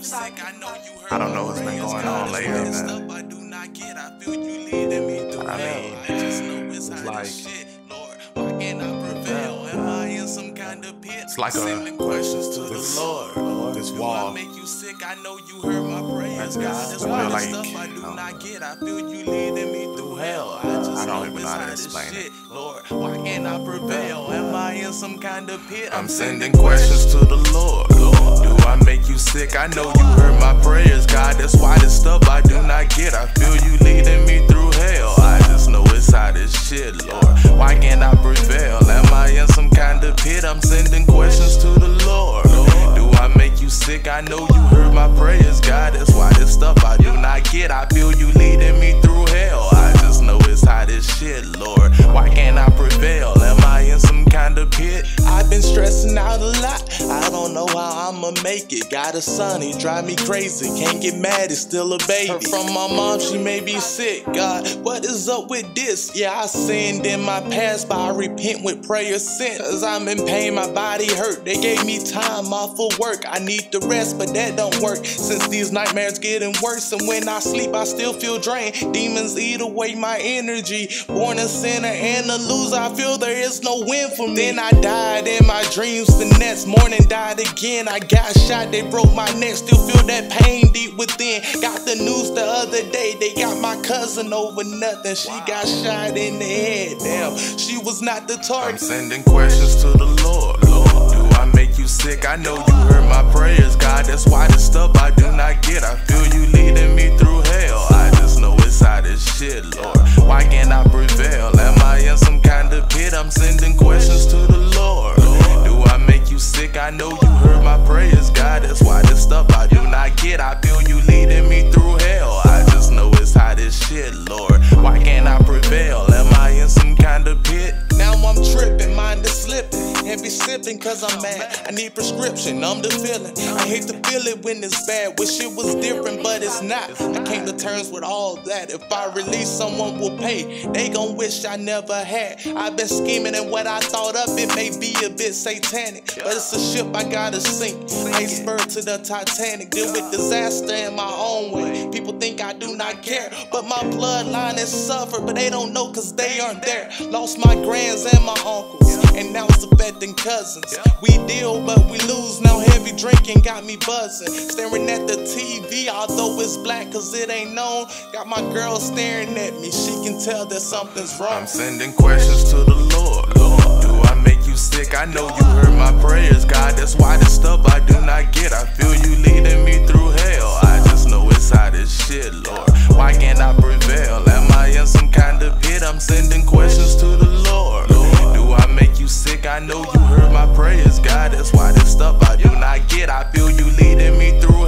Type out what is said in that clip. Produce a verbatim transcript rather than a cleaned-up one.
I don't know what's been going on lately, man. I mean, it's like it's like a this, this wall. That's God. It's feel like I don't even know how to explain it. Lord, why can't I prevail? Am I in some kind of pit? I'm sending questions to the Lord. Do I make you sick? I know you heard my prayers, God. That's why this stuff I do not get. I feel you leading me through hell. I just know it's hot as shit, Lord. Why can't I prevail? Am I in some kind of pit? I'm sending questions to the Lord. Do I make you sick? I know you heard my prayers, God. That's why this stuff I do not get. I feel you leading me through hell. I just know it's hot as shit, Lord. Why can't I prevail? Am I in some kind of pit? I've been stressing out a lot. I don't know how I'ma make it. Got a son, he drive me crazy. Can't get mad, he's still a baby. Heard from my mom, she may be sick. God, what is up with this? Yeah, I sinned in my past, but I repent with prayer sent. Cause I'm in pain, my body hurt. They gave me time off of work. I need the rest, but that don't work. Since these nightmares getting worse, and when I sleep, I still feel drained. Demons eat away my energy. Born a sinner and a loser, I feel there is no win for me. Then I died in my dreams, the next morning died again. I got shot, they broke my neck, still feel that pain deep within. Got the news the other day, they got my cousin over nothing. She got shot in the head, damn, she was not the target. I'm sending questions to the Lord. Lord, do I make you sick? I know you heard my prayers, God. That's why this stuff I do not get. I feel you leading me through hell. I just know it's hot as shit, Lord. Why can't I prevail? Am I in some kind of pit? I'm sending questions to the Lord. Do I make you sick? I know you heard my prayers, God. That's why this stuff I do not get. I feel you leading me through hell. I just know it's hot as shit, Lord. Why can't I prevail? Am I in some kind of pit? Now I'm tripping, mind is slipping. Heavy sipping cause I'm mad. I need prescription, numb the feeling. I hate to feel it when it's bad. Wish it was different, but it's not. I came to terms with all that. If I release, someone will pay. They gon' wish I never had. I've been scheming, and what I thought of, it may be a bit satanic, but it's a ship I gotta sink. Iceberg to the Titanic. Deal with disaster in my own way. People think I do not care, but my bloodline has suffered, but they don't know cause they aren't there. Lost my grands and my uncles, and now it's affecting cousins. We deal but we lose, now heavy drinking got me buzzing. Staring at the T V, although it's black cause it ain't known. Got my girl staring at me, she can tell that something's wrong. I'm sending questions to the Lord. Lord, do I make you sick? I know you heard my prayers, God. That's why this stuff I do not get. I feel you leading me through hell. I just know it's hot as shit, Lord. Why can't I prevail? Am I in some kind of pit? I'm sending questions to the Lord. Do I make you sick? I know you heard my prayers, God. That's why this stuff I do not get. I feel you leading me through